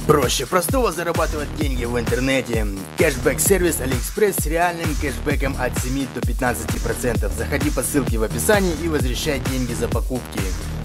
Проще простого зарабатывать деньги в интернете. Кэшбэк-сервис AliExpress с реальным кэшбэком от 7 до 15%. Заходи по ссылке в описании и возвращай деньги за покупки.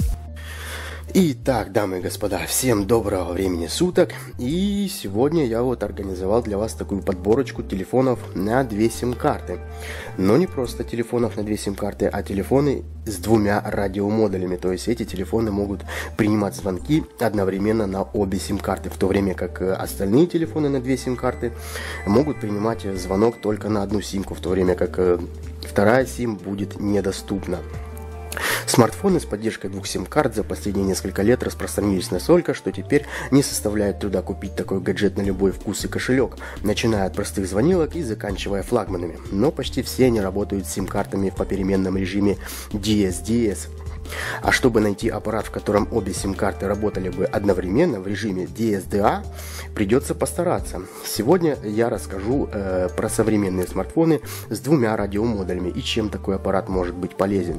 Итак, дамы и господа, всем доброго времени суток. И сегодня я организовал для вас такую подборочку телефонов на 2 сим-карты. Но не просто телефонов на 2 сим-карты, а телефоны с 2 радиомодулями. То есть эти телефоны могут принимать звонки одновременно на обе сим-карты, в то время как остальные телефоны на 2 сим-карты могут принимать звонок только на одну симку, в то время как вторая сим будет недоступна. Смартфоны с поддержкой 2 сим-карт за последние несколько лет распространились настолько, что теперь не составляет труда купить такой гаджет на любой вкус и кошелек, начиная от простых звонилок и заканчивая флагманами. Но почти все они работают с сим-картами в попеременном режиме DSDS. А чтобы найти аппарат, в котором обе сим-карты работали бы одновременно в режиме DSDA, придется постараться. Сегодня я расскажу про современные смартфоны с 2 радиомодулями и чем такой аппарат может быть полезен.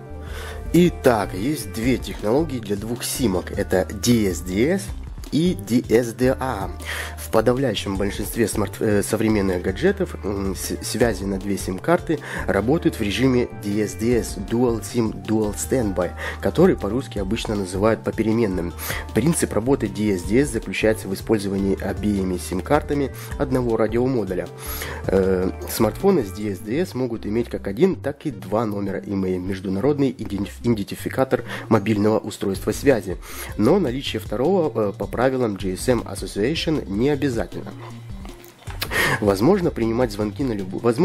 Итак, есть 2 технологии для 2 симок. Это DSDS и DSDA. В подавляющем большинстве современных гаджетов связи на 2 сим-карты работают в режиме DSDS Dual SIM Dual Standby, который по-русски обычно называют попеременным. Принцип работы DSDS заключается в использовании обеими сим-картами одного радиомодуля. Смартфоны с DSDS могут иметь как один, так и 2 номера email, международный идентификатор мобильного устройства связи, но наличие второго по правилам GSM Association не обязательно. Возможность принимать звонки на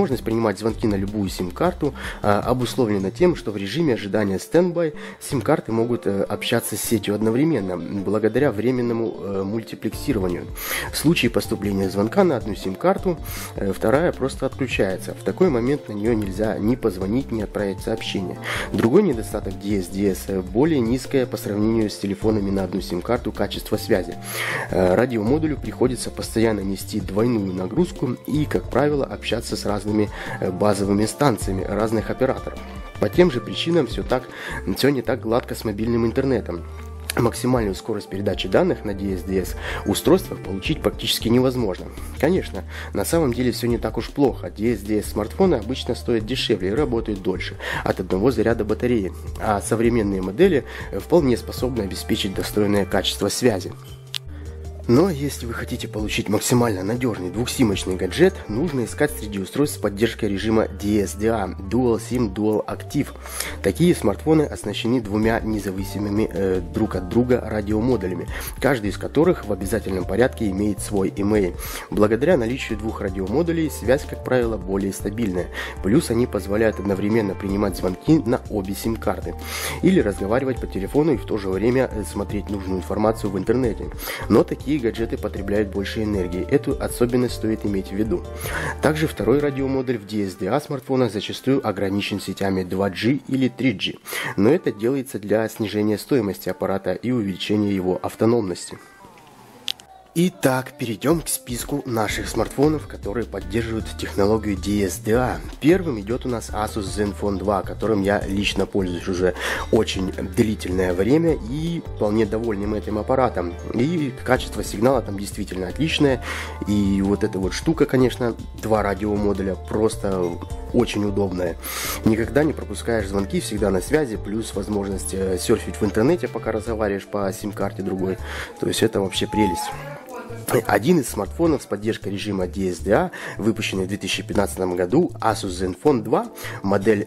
любую сим-карту обусловлена тем, что в режиме ожидания стендбай сим-карты могут общаться с сетью одновременно, благодаря временному мультиплексированию. В случае поступления звонка на одну сим-карту, вторая просто отключается. В такой момент на нее нельзя ни позвонить, ни отправить сообщение. Другой недостаток DSDS – более низкое по сравнению с телефонами на одну сим-карту качество связи. Радиомодулю приходится постоянно нести двойную нагрузку и, как правило, общаться с разными базовыми станциями разных операторов. По тем же причинам все не так гладко с мобильным интернетом. Максимальную скорость передачи данных на DSDS устройствах получить практически невозможно. Конечно, на самом деле все не так уж плохо. DSDS смартфоны обычно стоят дешевле и работают дольше от одного заряда батареи, а современные модели вполне способны обеспечить достойное качество связи. Но если вы хотите получить максимально надежный 2-симочный гаджет, нужно искать среди устройств с поддержкой режима DSDA Dual SIM Dual Active. Такие смартфоны оснащены 2 независимыми друг от друга радиомодулями, каждый из которых в обязательном порядке имеет свой email. Благодаря наличию 2 радиомодулей связь, как правило, более стабильная. Плюс они позволяют одновременно принимать звонки на обе сим-карты или разговаривать по телефону и в то же время смотреть нужную информацию в интернете. Но такие гаджеты потребляют больше энергии. Эту особенность стоит иметь в виду. Также второй радиомодуль в DSDA смартфонах зачастую ограничен сетями 2G или 3G, но это делается для снижения стоимости аппарата и увеличения его автономности. Итак, перейдем к списку наших смартфонов, которые поддерживают технологию DSDA. Первым идет у нас Asus Zenfone 2, которым я лично пользуюсь уже очень длительное время и вполне доволен этим аппаратом. И качество сигнала там действительно отличное. И вот эта вот штука, конечно, 2 радиомодуля, просто очень удобная. Никогда не пропускаешь звонки, всегда на связи, плюс возможность серфить в интернете, пока разговариваешь по сим-карте другой. То есть это вообще прелесть. Один из смартфонов с поддержкой режима DSDA, выпущенный в 2015 году, Asus Zenfone 2, модель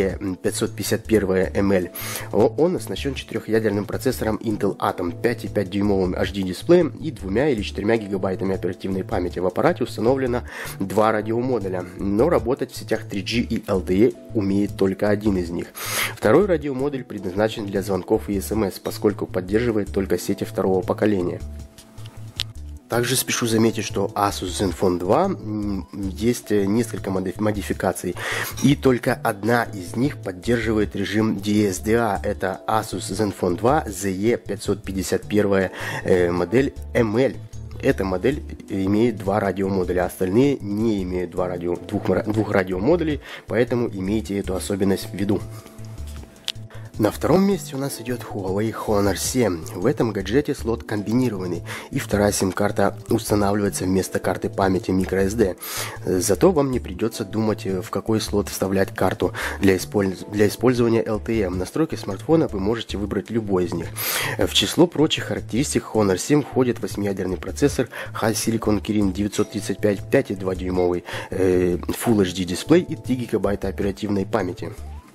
ZE551ML. Он оснащен 4-ядерным процессором Intel Atom, 5,5-дюймовым HD-дисплеем и 2 или 4 гигабайтами оперативной памяти. В аппарате установлено 2 радиомодуля, но работать в сетях 3G и LTE умеет только один из них. Второй радиомодуль предназначен для звонков и SMS, поскольку поддерживает только сети второго поколения. Также спешу заметить, что Asus Zenfone 2 есть несколько модификаций, и только одна из них поддерживает режим DSDA. Это Asus Zenfone 2 ZE551 модель ML. Эта модель имеет 2 радиомодуля, остальные не имеют 2 радиомодулей, поэтому имейте эту особенность в виду. На втором месте у нас идет Huawei Honor 7. В этом гаджете слот комбинированный, и вторая сим-карта устанавливается вместо карты памяти microSD. Зато вам не придется думать, в какой слот вставлять карту для использования LTE. В настройке смартфона вы можете выбрать любой из них. В число прочих характеристик Honor 7 входит 8-ядерный процессор High Silicon Kirin 935, 5,2-дюймовый Full HD дисплей и 3 гигабайта оперативной памяти.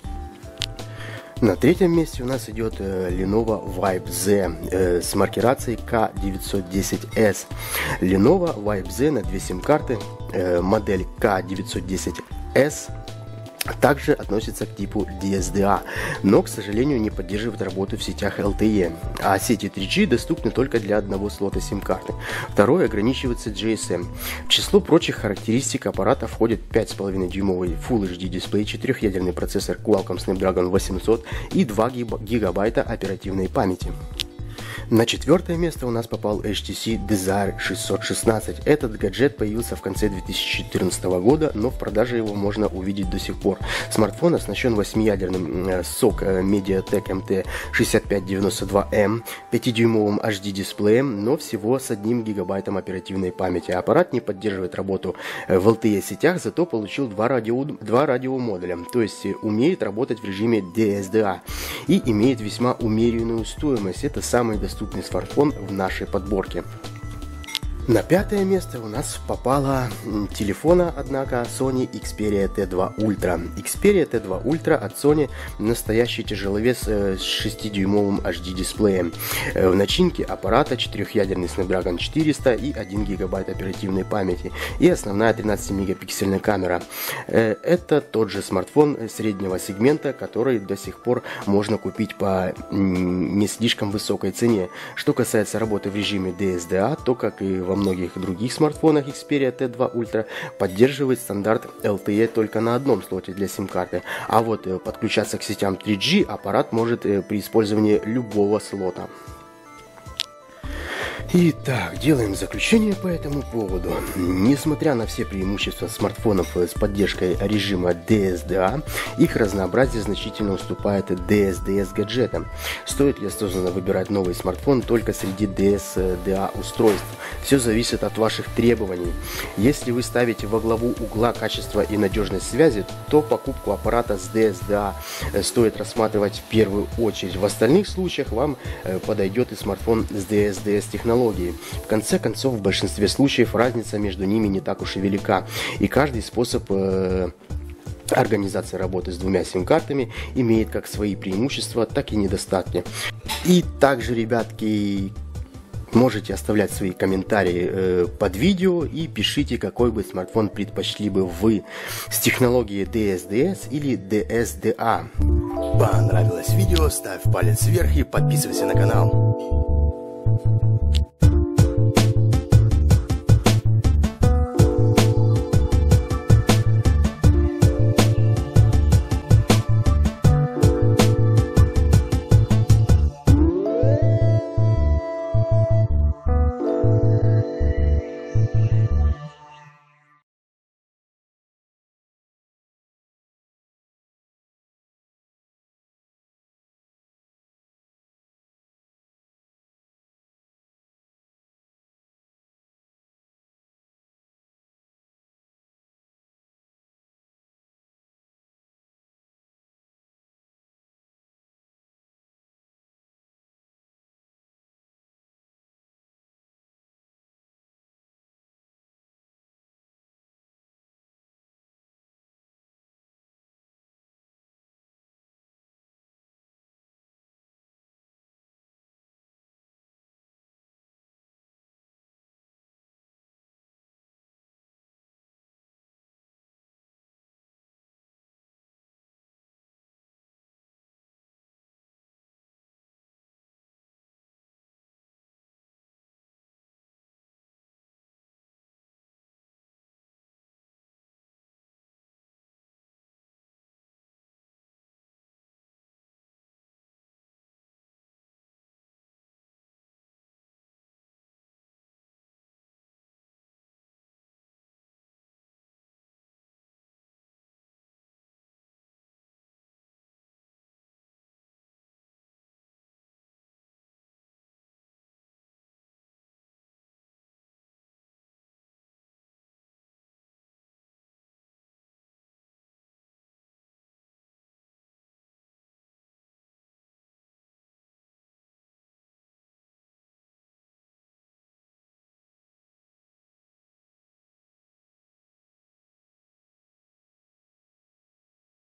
На третьем месте у нас идет Lenovo Vibe Z с маркировкой K910S. Lenovo Vibe Z на 2 сим-карты, модель K910S, также относится к типу DSDA, но, к сожалению, не поддерживает работу в сетях LTE, а сети 3G доступны только для одного слота сим-карты. Второй ограничивается GSM. В число прочих характеристик аппарата входит 5,5-дюймовый Full HD дисплей, 4-ядерный процессор Qualcomm Snapdragon 800 и 2 гигабайта оперативной памяти. На четвертое место у нас попал HTC Desire 616. Этот гаджет появился в конце 2014 года, но в продаже его можно увидеть до сих пор. Смартфон оснащен 8-ядерным SoC MediaTek MT6592M, 5-дюймовым HD дисплеем, но всего с 1 гигабайтом оперативной памяти. Аппарат не поддерживает работу в LTE сетях, зато получил два радиомодуля, то есть умеет работать в режиме DSDA и имеет весьма умеренную стоимость. Это самый доступный смартфон в нашей подборке. На пятое место у нас попала телефона, однако, Sony Xperia T2 Ultra. Xperia T2 Ultra от Sony настоящий тяжеловес с 6-дюймовым HD дисплеем. В начинке аппарата 4-ядерный Snapdragon 400 и 1 гигабайт оперативной памяти и основная 13-мегапиксельная камера. Это тот же смартфон среднего сегмента, который до сих пор можно купить по не слишком высокой цене. Что касается работы в режиме DSDA, то, как и во многих других смартфонах, Xperia T2 Ultra поддерживает стандарт LTE только на одном слоте для сим-карты, а вот подключаться к сетям 3G аппарат может при использовании любого слота. Итак, делаем заключение по этому поводу. Несмотря на все преимущества смартфонов с поддержкой режима DSDA, их разнообразие значительно уступает DSDS гаджетам. Стоит ли осознанно выбирать новый смартфон только среди DSDA устройств? Все зависит от ваших требований. Если вы ставите во главу угла качество и надежность связи, то покупку аппарата с DSDA стоит рассматривать в первую очередь. В остальных случаях вам подойдет и смартфон с DSDS технологией. В конце концов, в большинстве случаев разница между ними не так уж и велика, и каждый способ организации работы с двумя сим-картами имеет как свои преимущества, так и недостатки. И также, ребятки, можете оставлять свои комментарии под видео и пишите, какой бы смартфон предпочли бы вы, с технологией DSDS или DSDA. Понравилось видео? Ставь палец вверх и подписывайся на канал.